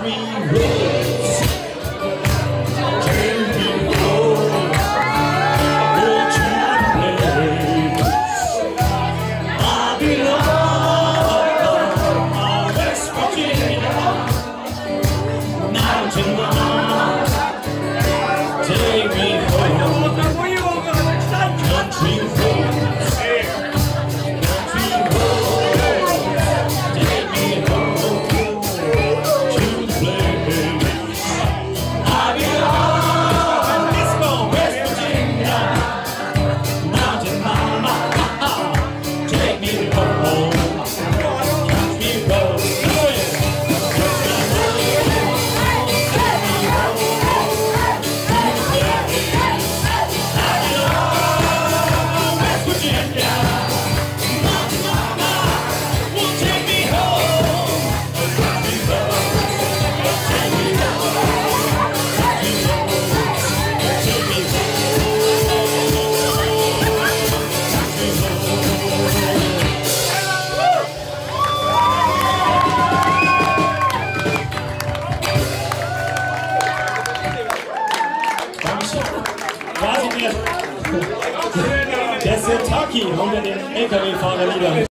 country roads. Take me home, go to the place I belong, West Virginia, mountain mama. Take me home, country roads. Country roads, take me home to the place I belong. West Virginia, mountain mama. Take me home, country roads. Der Sirtaki unter den LKW-Fahrern wieder.